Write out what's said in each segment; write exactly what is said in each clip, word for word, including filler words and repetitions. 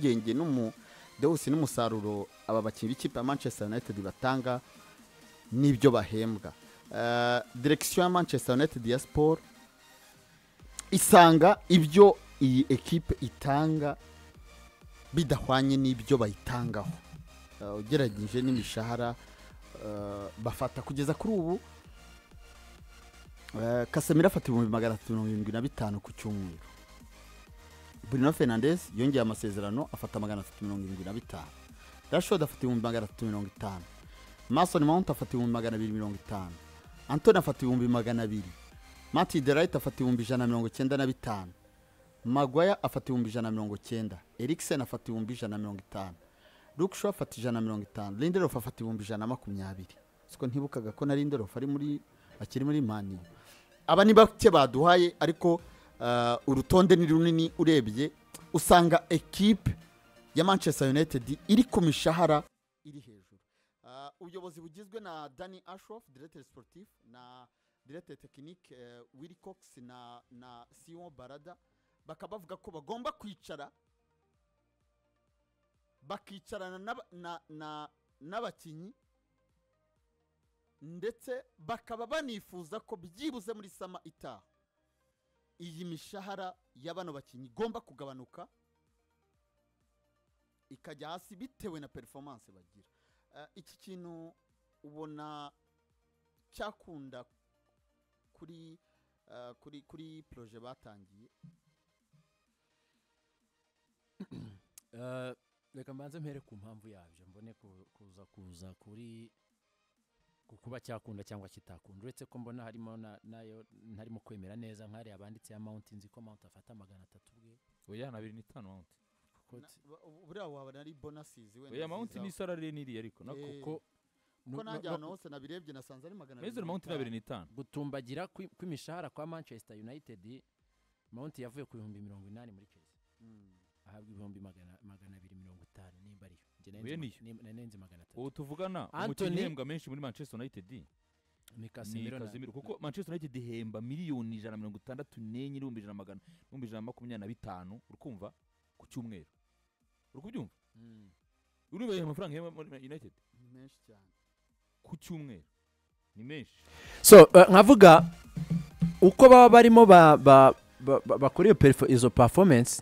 impungenge n'umu Deus n'umusaruro aba bakinnyi b'ikipe ya Manchester United batanga n'ibyo bahembwa. Uh, direction ya Manchester United ya sport isanga ibyo iyi equipe itanga bidahwanye n'ibyo bayitangaho. Uh, ugerageje n'imishahara uh, bafata kugeza kuri ubu uh, Casemiro afata ibihumbi magana atatu mirongo irindwi na bitanu ku cyumweru. Bruno Fernandes yongeye amasezerano afata magana atatu mirongo irindwi na bitanu. Rashford afata ibihumbi magana atatu mirongo itanu. Mason Mount afata ibihumbi magana abiri mirongo itanu. Anthony afata ibihumbi magana abiri. Matty Delight afata ibihumbi ijana na mirongo icyenda na bitanu. Maguire afata ibihumbi ijana na mirongo icyenda. Eriksen afata ibihumbi ijana na mirongo itanu. Luke Shaw afata ijana na mirongo itanu. Lindelof afata ibihumbi ijana na makumyabiri. Siko ntibukaga ko na Lindelof ari muri akiri muri Mani. Aba ni bake baduhaye ariko uh, urutonde ni runini urebye usanga equipe ya Manchester United iri ku mishahara iri hejuru. Uh, ubuyobozi bugizwe na Danny Ashworth, directeur sportif, na directeur technique uh, Willy Cox na na Sion Barada bakabavuga ko bagomba kwicara bakicarana na na na n'abakinyi ndetse bakaba banifuza ko byibuze muri sama itaha iyi mishahara y'abano bakinyi gomba kugabanuka ikajya hasi bitewe na performance bagira. Uh, iki kintu ubona cyakunda kuri uh, kuri kuri projet batangiye. uh, reka mbanze mpere ku mpamvu yabyo mbone kuza kuza kuri kuba cyakunda cyangwa kitakunda uretse ko mbona harimo nayo ntarimo kwemera neza nkari abanditse ya Mount nzi ko Mount afata magana atatu bwe oya na abiri n'itanu Mount buriya waba ari bonuses wenda oya Mount ni salary niri ariko nako kuko ko najyana hose nabirebye nasanze ari magana abiri Mount na abiri n'itanu gutumbagira kw'imishahara kwa Manchester United. Mount yavuye ku bihumbi mirongo inani muri Chelsea ahabwa ibihumbi magana magana abiri mirongo itanu nimba ari je nenze magana atatu. ubu tuvugana umukinnyi uhembwa menshi muri Manchester United ni Casemiro Casemiro kuko Manchester United ihemba miliyoni ijana na mirongo itandatu n'enye n'ibihumbi ijana magana n'ibihumbi ijana makumyabiri na bitanu urukumva ku cyumweru urukubyumva mm. urumva amafaranga ya United menshi cyane ku cyumweru ni menshi. So uh, nkavuga uko baba barimo ba bakora ba, ba, izo performance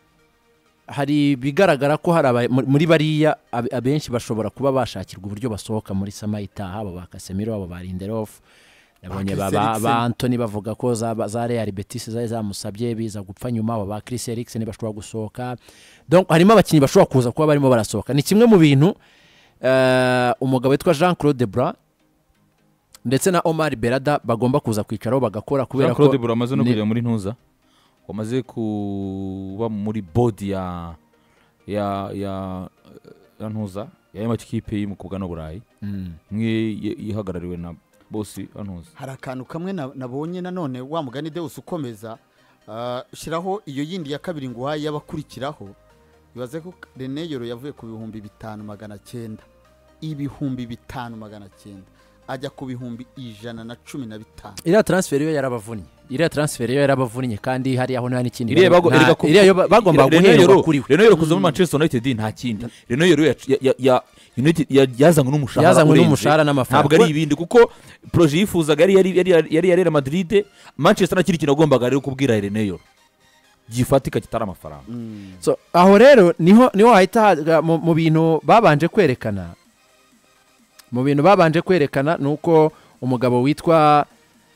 hari bigaragara ko hari muri bariya abenshi bashobora kuba bashakirwa uburyo basohoka muri sama itaha abo ba Casemiro abo ba Lindelof nabonye baba ba Anthony bavuga ko za za Real Betis za zamusabye biza gupfa nyuma abo ba Chris Eriksen bashobora gusohoka. Donc harimo abakinyi bashobora kuza kuba barimo barasohoka. Ni kimwe mu bintu uh, umugabo witwa Jean-Claude Bra ndetse na Omar Berada bagomba kuza kwicaraho bagakora kubera ko Jean-Claude Bra amaze no kujya muri ntuza wamaze kuba muri body ya ya ya ntuza ya makipe y'umukobwa no Burayi mwe yihagarariwe na bosi antuza. Hari akantu kamwe nabonye nanone wa mugani Deus ukomeza uh, shiraho iyo yindi ya kabiri nguhaye yabakurikiraho bibaze ko René Yoro yavuye ku bihumbi bitanu magana cyenda ibihumbi bitanu magana cyenda ajya ku bihumbi ijana na cumi na bitanu. Iriya transfer yo yarabavunnye iriya transfer yo yarabavunnye kandi hari aho nta n'ikindi iriya bagomba guhera kuri we. René Yoro kuza muri Manchester United nta kindi. René Yoro ya United yazanywe n'umushahara yazanywe n'umushahara n'amafaranga ntabwo ari ibindi kuko projet yifuzaga yari yari yari yari Madrid Manchester nakiri kinagombaga rero kubwira René Yoro gifatika kitara amafaranga. mm. So aho rero niho niho hahita mu bintu babanje kwerekana mu bintu babanje kwerekana nuko umugabo witwa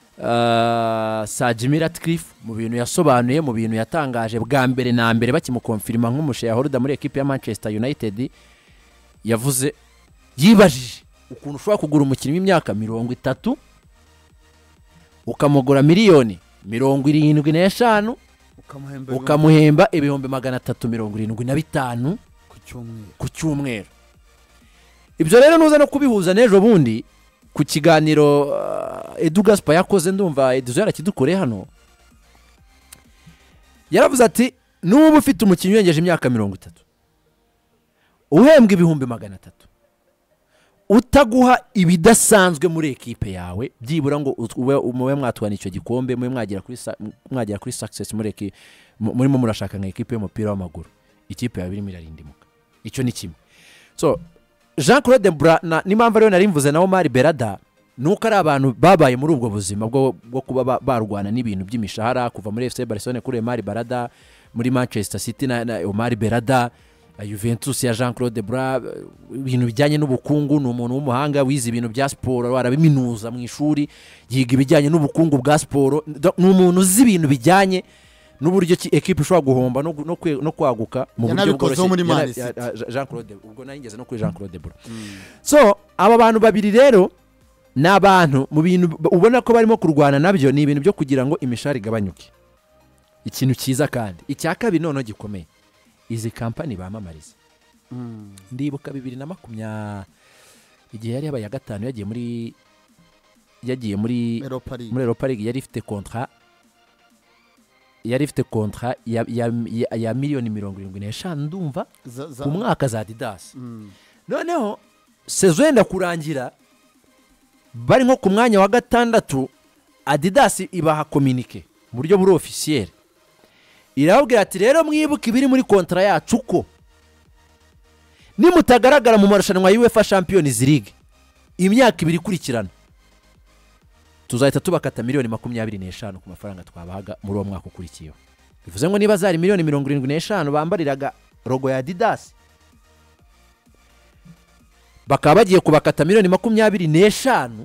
uh, Sir Jim Ratcliffe mu bintu yasobanuye mu bintu yatangaje bwa mbere na mbere bakimukonfirma nk'umushayaholder muri equipe ya Manchester United yavuze yibajije ukuntu ushobora kugura umukinnyi w'imyaka mirongo itatu ukamugura miliyoni mirongo irindwi n'eshanu ukamuhemba ibihumbi magana atatu mirongo irindwi na bitanu ku cyumweru. Ibyo rero nuza no kubihuza n'ejo bundi ku kiganiro uh, Edu Gaspar yakoze ndumva Edu yarakidukore hano yaravuze ati nubu ufite umukinnyi wengeje imyaka mirongo itatu uhembwa ibihumbi magana atatu utaguha ibidasanzwe muri ekipe yawe byibura ngo umuwe mwatwana icyo gikombe mwe mwagira kuri mwagira kuri success muri muri mu murashaka nka ekipe y'umupira w'amaguru ikipe yawe irimo irarindimuka. Icyo ni kimwe. So Jean Claude Mbra n'impamvu rero nari mvuze na Omar Berada nuko ari abantu babaye muri ubwo buzima bwo bwo kuba barwana n'ibintu by'imishahara kuva muri F C Barcelona kuri Omar Berada, muri Manchester City na, na Omar Berada, Juventus ya Jean Claude Bra, ibintu bijyanye n'ubukungu. Ni umuntu w'umuhanga wize ibintu bya siporo, warabiminuza mu ishuri, yiga ibijyanye n'ubukungu bwa siporo. Ni umuntu uzi ibintu bijyanye n'uburyo ki equipe ishobora guhomba no no, no kwaguka mu buryo bworoshye. Jean Claude ubwo nayingeze no kuri Jean Claude Bra. Mm. So aba bantu babiri rero n'abantu mu bintu ubona ko barimo kurwana nabyo ni ibintu byo kugira ngo imishahara igabanyuke. Ikintu cyiza kandi icya kabiri noneho gikomeye izi kampani bamamariza. Mm. Ndibuka bibiri na makumyabiri igihe yari yabaye gatanu yagiye muri yagiye muri muri Europa League yari ifite contrat yari ifite contrat ya, ya, ya, ya miliyoni mirongo irindwi n'eshanu ndumva ku mwaka za Adidas. Mm. Noneho sezo yenda kurangira bari nko ku mwanya wa gatandatu Adidas ibaha communique mu buryo buri officiel irababwira ati rero mwibuke ibiri muri contrat yacu ko nimutagaragara mu marushanwa ya UEFA Champions League imyaka ibiri kurikirana tuzahita tubakata miliyoni makumyabiri n'eshanu ku mafaranga twabahaga muri uwo mwaka ukurikiyeho. Bivuze ngo niba zari miliyoni mirongo irindwi n'eshanu bambariraga logo ya Adidas bakaba bagiye kubakata miliyoni makumyabiri n'eshanu,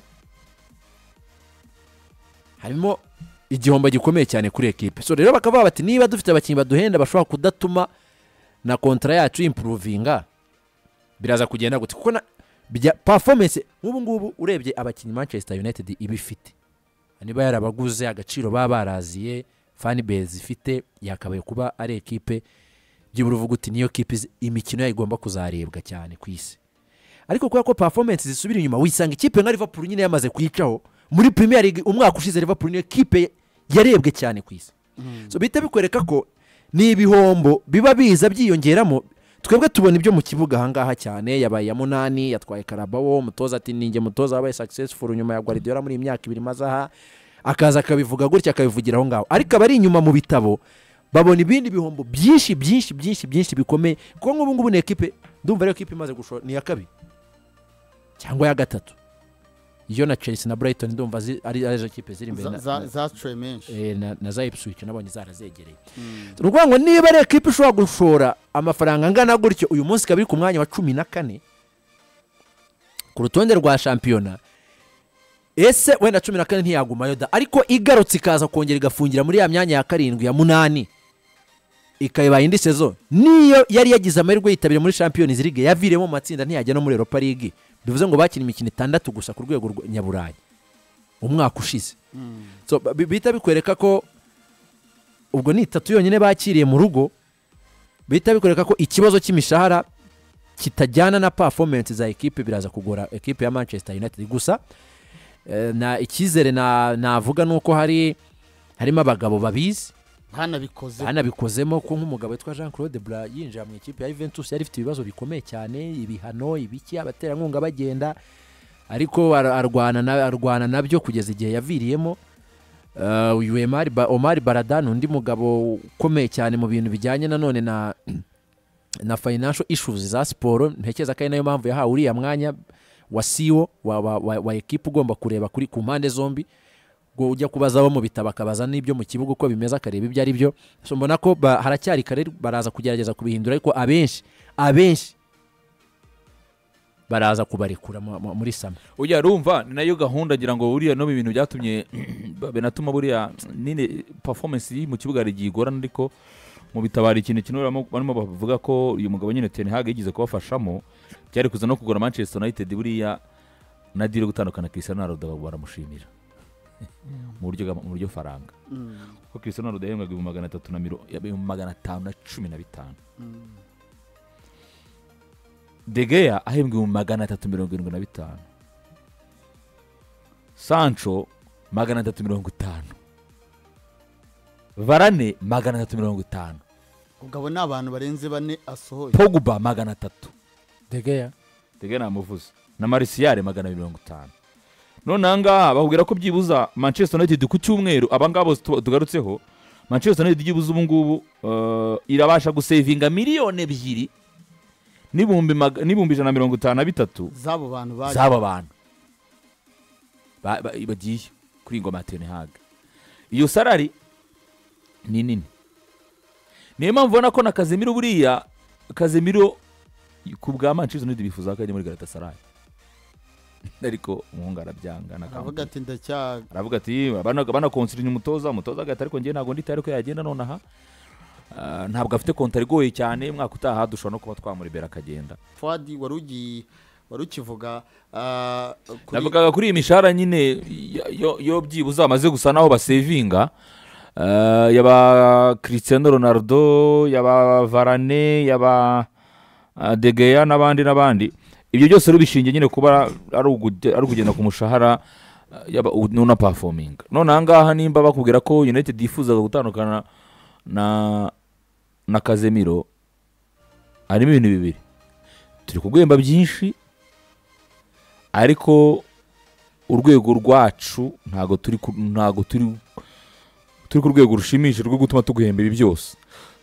harimo igihombo gikomeye cyane kuri equipe. So rero bakaba bati niba dufite abakinnyi baduhenda bashobora kudatuma na contrat yacu improvinga biraza kugenda gute kuko na performance ubu ngubu urebye abakinnyi Manchester United ibifite niba yarabaguze agaciro baba baraziye fan base ifite yakabaye kuba ari equipe by'uruvuga uti niyo equipe imikino yayigomba kuzarebwa cyane ku isi. Ariko kubera ko performance zisubira inyuma wisanga ikipe nka Liverpool nyine yamaze kuyicaho muri Premier League umwaka ushize Liverpool niyo equipe yarebwe cyane ku isi. Mm. So bita bikwereka ko ni ibihombo biba biza byiyongeramo. Twebwe tubona ibyo mu kibuga hangaha cyane yabaye ya munani yatwaye Carabao umutoza ati ninge mutoza wabaye successful nyuma ya Guardiola muri imyaka ibiri mazaha akaza akabivuga gutya akabivugira aho ngaho. Ariko abari inyuma mu bitabo babona ibindi bihombo byinshi byinshi byinshi byinshi bikomeye kuko nk'ubu ngubu ne equipe ndumva rero equipe imaze gushora ni ya kabiri cyangwa ya gatatu. Iyo na Chelsea na Brighton ndumva ari ari equipe ziri imbere za za Tremensh eh na, na za Ipswich nabonye zarazegereye. Urugwa ngo niba ari equipe ishobora gushora amafaranga angana gutyo uyu munsi kabiri ku mwanya wa cumi na kane ku rutonde rwa shampiyona, ese wenda cumi na kane ntiyagumayo da ariko igarutse ikaza kongera igafungira muri ya myanya ya karindwi ya munani ikayeba indi sezo niyo yari yagize amahirwe yitabira muri Champions League yaviremo matsinda ntiyajya no muri Europa League. Bivuze ngo bakina imikino itandatu gusa ku rwego nyaburayi umwaka ushize. Mm. So bita bikwereka ko ubwo ni itatu yonyine bakiriye mu rugo, bita bikwereka ko ikibazo cy'imishahara kitajyana na performance za equipe biraza kugora equipe ya Manchester United. Gusa eh, na ikizere na navuga nuko hari harimo abagabo babizi hana bikoze hana bikozemo ko nk'umugabo witwa Jean Claude Bra yinjira mu ikipe ya Juventus yari ifite ibibazo bikomeye cyane ibihano ibiki abatera nkunga bagenda ariko arwana na arwana nabyo kugeza igihe yaviriyemo. Uh, uyu Omar ba, Omar Berada undi mugabo ukomeye cyane mu bintu bijyanye na none na na financial issues za sport. Ntekeza kandi nayo mpamvu yahawe uriya mwanya wa C E O wa wa, wa, wa equipe ugomba kureba kuri ku mpande zombi ngo ujya kubaza abo mu bitaba akabaza n'ibyo mu kibuga uko bimeze akareba ibyo ari byo. So mbona ko haracyari kare baraza kugerageza kubihindura ariko abenshi abenshi baraza kubarekura muri sama. Ujya rumva ni nayo gahunda ngira ngo uriya no ibintu byatumye benatuma buriya nine performance mu kibuga rigigorana ariko mu bitabara ikintu kintu barimo bavuga ko uyu mugabo nyine Ten Hag yagize kubafashamo cyari kuza no kugura Manchester United buriya na deal gutandukana Cristiano Ronaldo baramushimira mu buryo mu buryo faranga kuko Cristiano Ronaldo yahembwaga mu magana atatu na magana atanu na cumi na bitanu. De Gea ahembwe mu magana atatu mirongo irindwi na bitanu, Sancho magana atatu mirongo itanu, Varane magana atatu mirongo itanu. Ugabo n'abantu barenze bane asohoye. Pogba magana atatu. De Gea De Gea namuvuze na Martial magana mirongo itanu. None anga bahubwira ko byibuza Manchester United ku cyumweru abangabo tugarutseho Manchester United igibuze ubu ngubu uh, irabasha gusevinga miliyoni ebyiri n'ibihumbi maga- n'ibihumbi ijana na mirongo itanu na bitatu z'abo bantu baje z'aba bantu Ba- ba- bagiye kuri ingoma ya Ten Hag. Iyo salari ni nini, niyo mpamvu ubona ko na Casemiro buriya Casemiro ku bwa Manchester United bifuza ko ajya muri Galatasaray ariko umuhungu arabyanga na aravuga ati ndacya aravuga ati bana bana consider umutoza umutoza agahita ariko ngiye ntago nditari ko yagenda nonaha. Ah, ntabwo afite kontari igoye cyane, mwaka utaha dushobora no kuba twamuribera akagenda. Fuadi warugi warukivuga ah, kuri Navugaga kuri iyi mishahara nyine yo- yo- yo byibuze amaze gusa naho basevinga, ah, yaba Cristiano Ronaldo, yaba Varane, yaba ah, De Gea n'abandi n'abandi. Ibyo byose rubishingiye nyine kuba ari uguge- ari kugenda ku mushahara ah, yaba nuna performing. None ahangaha nimba bakubwira ko United yifuzaga gutandukana na na Casemiro, harimo ibintu bibiri. Turi kugwemba byinshi ariko urwego rwacu ntago turi ku- ntago turi turi ku rwego rushimishije rwo gutuma tuguhemba ibi byose.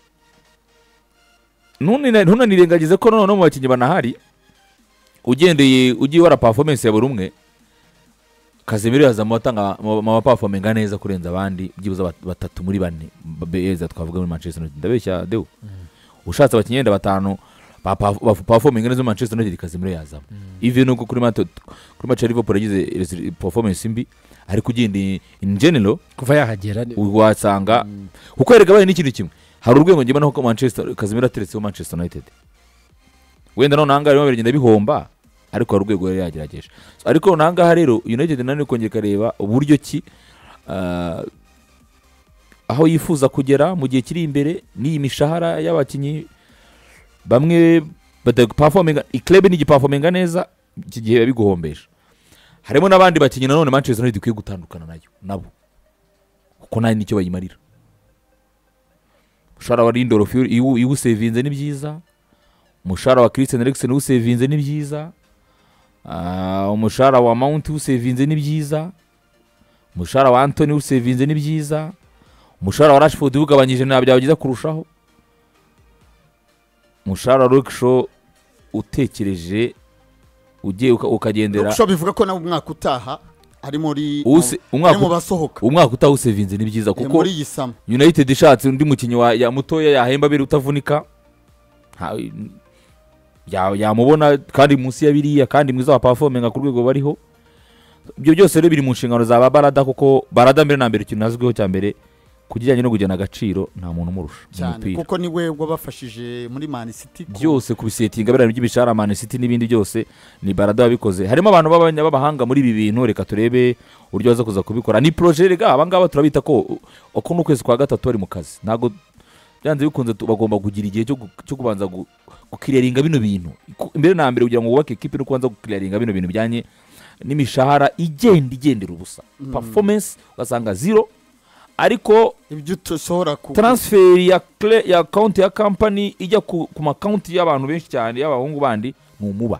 None none nirengagize ko none mu bakinnyi banahari ugendeye ugiye wara performance ya buri umwe, Casemiro yazamo atanga mu performing neza kurenza abandi byibuza bat- batatu muri bane beza twavuga muri Manchester United. Ndabeshya deo ushatse abakinnyi wenda batanu ba pa- ba- performing neza muri Manchester United, Casemiro yazamo. Even nuko kuri mato kuri match ya Liverpool yagize resi- performance mbi ariko ugendeye in general kuva yahagera ni- wasanga kuko erega baye n'ikintu kimwe. Hari urwego ngema naho ko Manchester Casemiro ateretseho Manchester United, wenda none ahangaha rero bagenda bihomba ariko hari urwego yari yagerageje. So, ariko none ahangaha rero United nani kongera kareba uburyo ki ah, aho yifuza kugera mu gihe kiri imbere n'iyi mishahara y'abakinnyi bamwe badaperforminga, iklebe ni giperforminga neza iki gihe biguhombesha. Harimo n'abandi bakinnyi nanone Manchester United ikwiye gutandukana nayo nabo kuko nta nicyo bayimarira. Umushahara wa Lindelof iwu iwu sevinze ni byiza, umushahara wa Christian Eriksen iwu sevinze ni byiza, ah, umushahara wa Mount iwu sevinze ni byiza, umushahara wa Anthony iwu sevinze ni byiza, umushahara wa Rashford ugabanyije ntabyo byagiza kurushaho, umushahara wa Luke Shaw utekereje ugiye uka- ukagendera Ushobora bivuga ko nawe umwaka utaha ari muri Use- ari mu umwaka basohoka umwaka utaha usevinze ni byiza Eh, kuko muri iyi sama United ishatse undi mukinnyi wa ya mutoya yahemba biri utavunika nta- ya- yamubona kandi munsi ya biriya kandi mwiza wa performing ku rwego bariho. Ibyo byose rero biri mu nshingano za ba Barada kuko Barada mbere na mbere ikintu azwiho cya mbere kujyanye no kugena agaciro nta muntu umurusha mu cyane mupira. kuko niwe wabafashije muri Man City ku- Byose kubisetinga biriya by'ibishara Man City n'ibindi byose ni Barada wabikoze. Harimo abantu b'abanya b'abahanga muri ibi bintu, reka turebe uburyo baza kuza kubikora. Ni projet rega abangaba turabita ko uko n'ukwezi kwa gatatu bari mu kazi. Ntago byanze bikunze tu- bagomba kugira igihe cyo gu- cyo kubanza gu- gukiriringa bino bintu. Ku- Imbere na mbere kugira ngo wubake equipe no kubanza gukiriringa bino bintu bijyanye n'imishahara igenda igendera ubusa. Performance ugasanga zero ariko ibyo usohora ku transfer ya clear, ya account ya company ijya ku, ku account y'abantu benshi cyane y'abahungu bandi ni umuba.